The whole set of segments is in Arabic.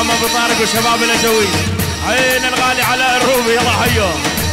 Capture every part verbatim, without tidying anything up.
عم ابو طارق وشباب الأجوي. عين الغالي علاء الروبي، يلا حيو.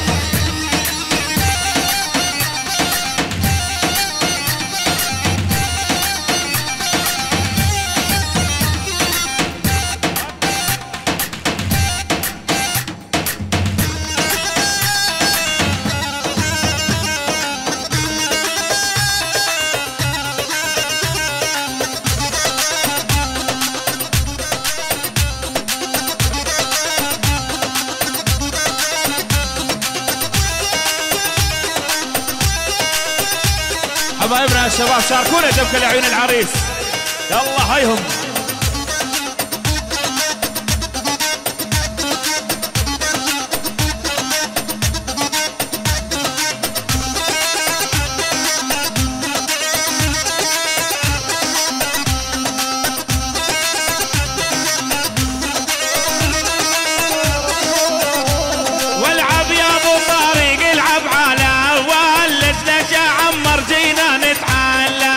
حبايبنا الشباب شاركونا دبكة لعيون العريس، يلا هيهم. والعب يا ابو طارق العب على ولدنا يا عمر جينا نتعلل.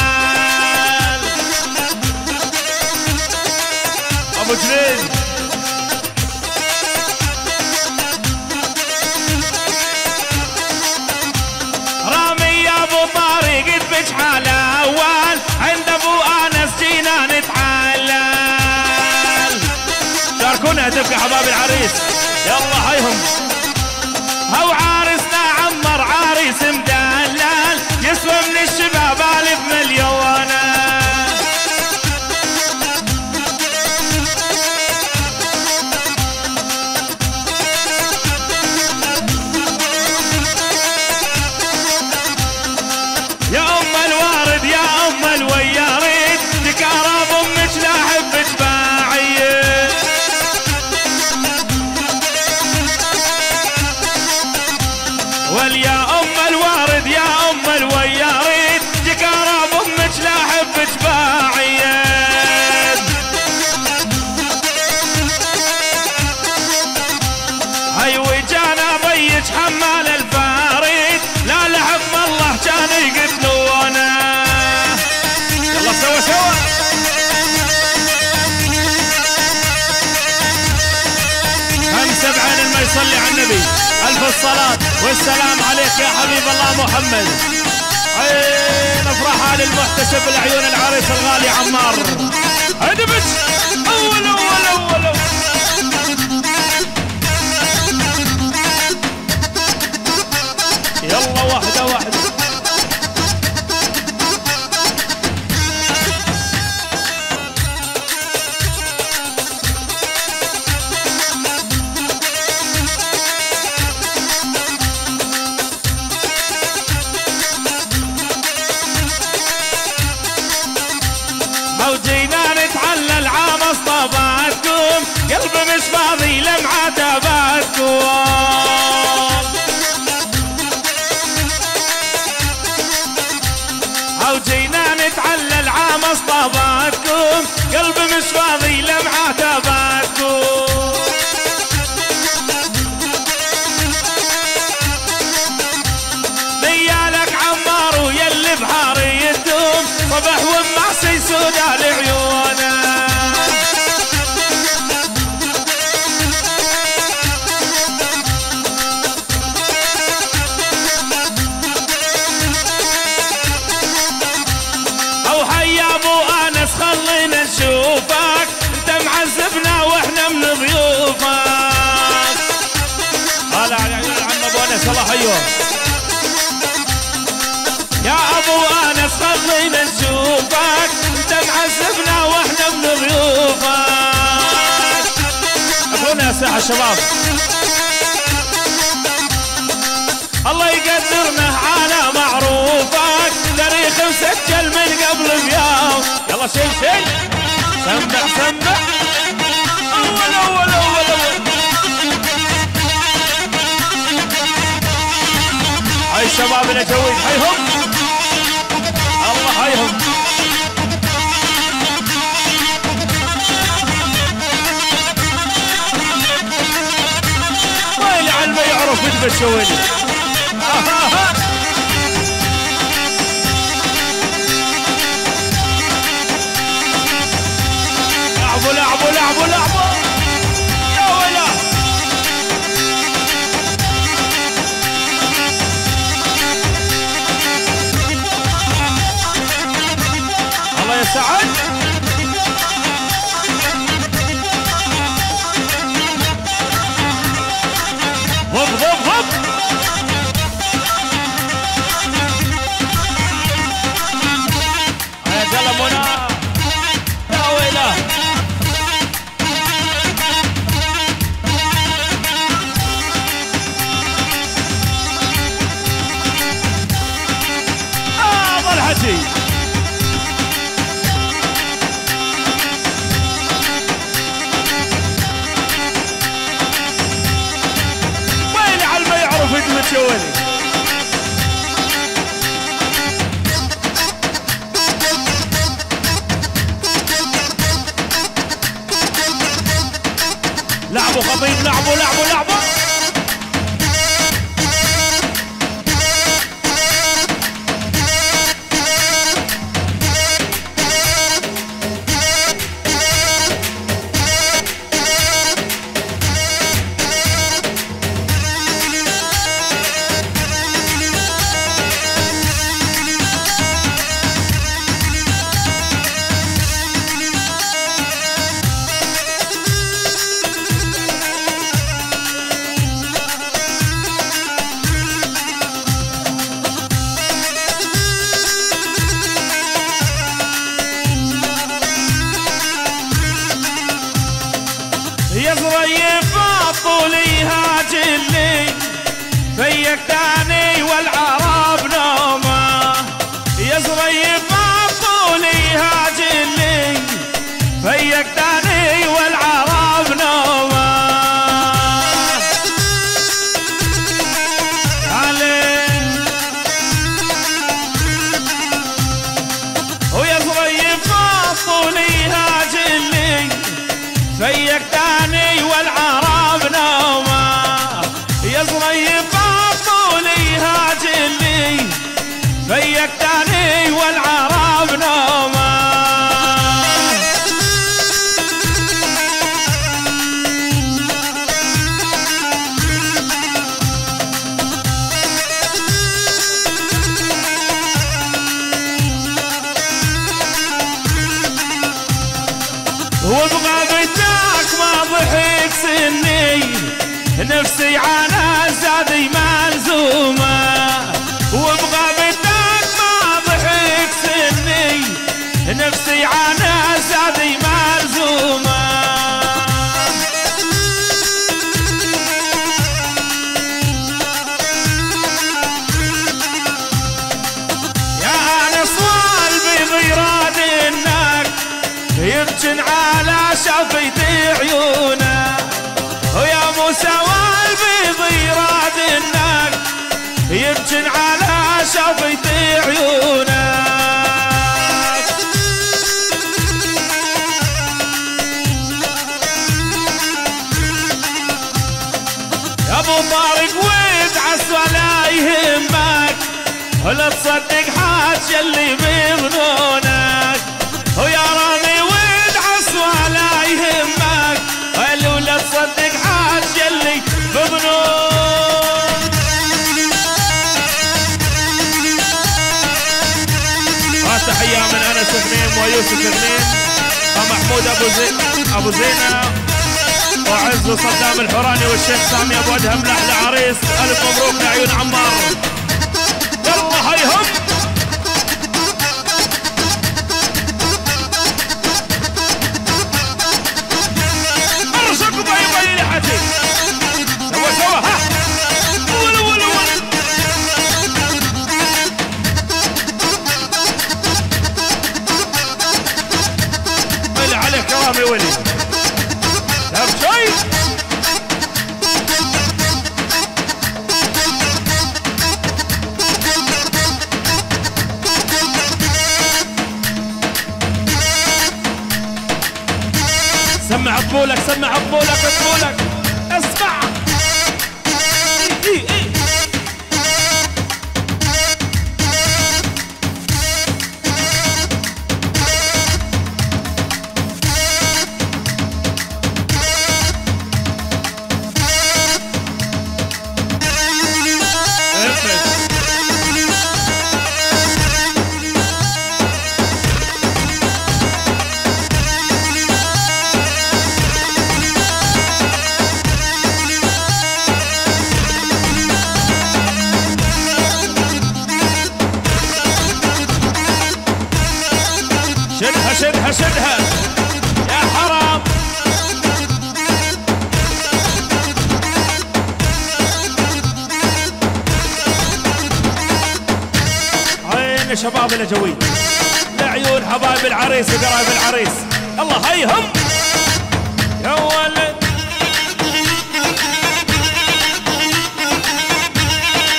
ابو جنين رامي يا ابو طارق تبج على اول عند ابو انس جينا نتعلل. شاركونا هدفك يا حباب العريس، يلا هيهم. هو عارسنا عمر عريس مدلل يسوى من الشباب الف مليونه. يا ام الوارد يا ام الوياريد تكرم امك لا احبك باعيه. واليا ام الوارد يا ام الوياريد تكرم امك لا احبك باعيه. هاي وجانا بيج حمال الفاريد لا لحكم الله كان يقتلونه. يلا سوا سوا. خمسة بعين ما يصلي على النبي، ألف الصلاة والسلام عليك يا حبيب الله محمد. عين افرحها للمحتسب العيون العريس الغالي عمار. هدبت اول اول اول اول. يلا واحدة واحدة. وجينا نتعلل عام اصطباتكم قلبي مش فاضي لمعة اباتكم. وجينا نتعلل عام اصطباتكم قلبي مش فاضي لمعة اباتكم. ديالك عمار ويلي بحاريتهم صبح ومعسي سودا لعيونه. او حي ابو انس خلينا نشوفك انت معذبنا واحنا من ضيوفك. هلا على عيون العم ابو انس، الله حيوه. يا ابو انس خلينا نشوفك انت معذبنا واحنا من ضيوفك. اخونا يا ساحه الشباب، الله يقدرنا على معروفك تاريخ مسجل من قبل بيوم. يلا شيل شيل سمع سمع اول اول اول اول. هاي الشباب الأجوي حيهم، الله حيهم. ويلي على ما يعرف يدبش ويلي. لعبوا لعبوا لعبوا لعبوا يا ولي. لعبوا خطيب، لعبوا لعبوا لعبوا. يا ظريف عطولي هاجلي فيك تاني والعرب نومه. يا ظريف عطولي هاجلي فيك تاني والعرب نومه. علي ويا ظريف عطولي هاجلي فيك تاني والعرب نومه. يا ظريف عطولي هاجلي فيك تاني والعرب نومه. وبغابتك ما ضحك سني نفسي على زادي ملزومة. وبغابتك ما ضحك سني نفسي على زادي ملزومة. يا نصوال بضيراد النك يمكن على شفيت عيونه. ويا موسى والبيض يراد النك يمكن على شفيت عيونه. يا ابو طارق وادعس ولا يهمك ولا تصدق حاج اللي بظنونك. ويا رامي وادعس ولا يهمك ولا تصدق حاج اللي بظنون. تحية من انس غنيم ويوسف غنيم ومحمود ابو زين ابو زينة وعز وصدام الحوراني والشيخ سامي ابو ادهم لاحلى عريس. الف مبروك لعيون عمار. يلا هيهم ارشقوا باي باي لحتي سوا سوا ها ولو ولو ولو. ويلي عليك يا رامي ولي لا شيء. سمع طبولك سمع طبولك طبولك اسمع. إيه إيه. شدها شدها شدها يا حرام. عين يا شباب الجوي لعيون حبايب العريس وقرايب العريس. الله هيهم يا ولد.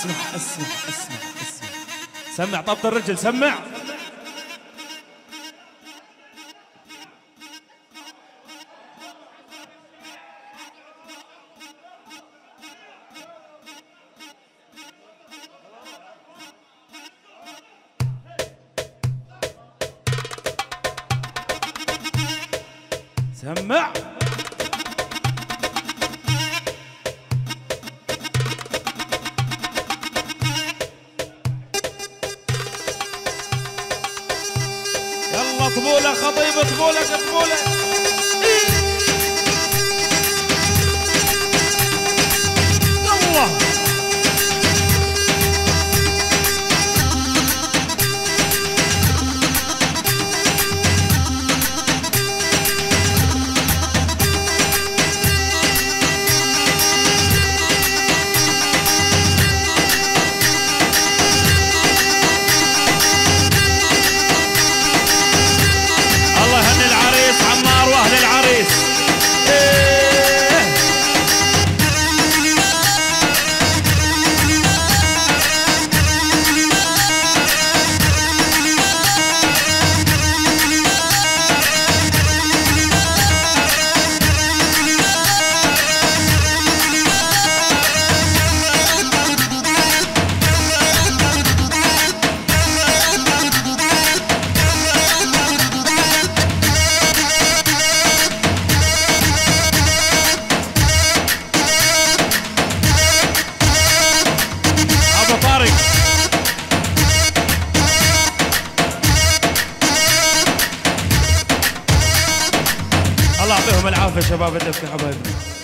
اسمع اسمع اسمع اسمع سمع طبط الرجل سمع. سمع يلا طبولة خطيب طبولة طبولة يلا الله يعطيهم العافية شباب الدفة حبايبنا.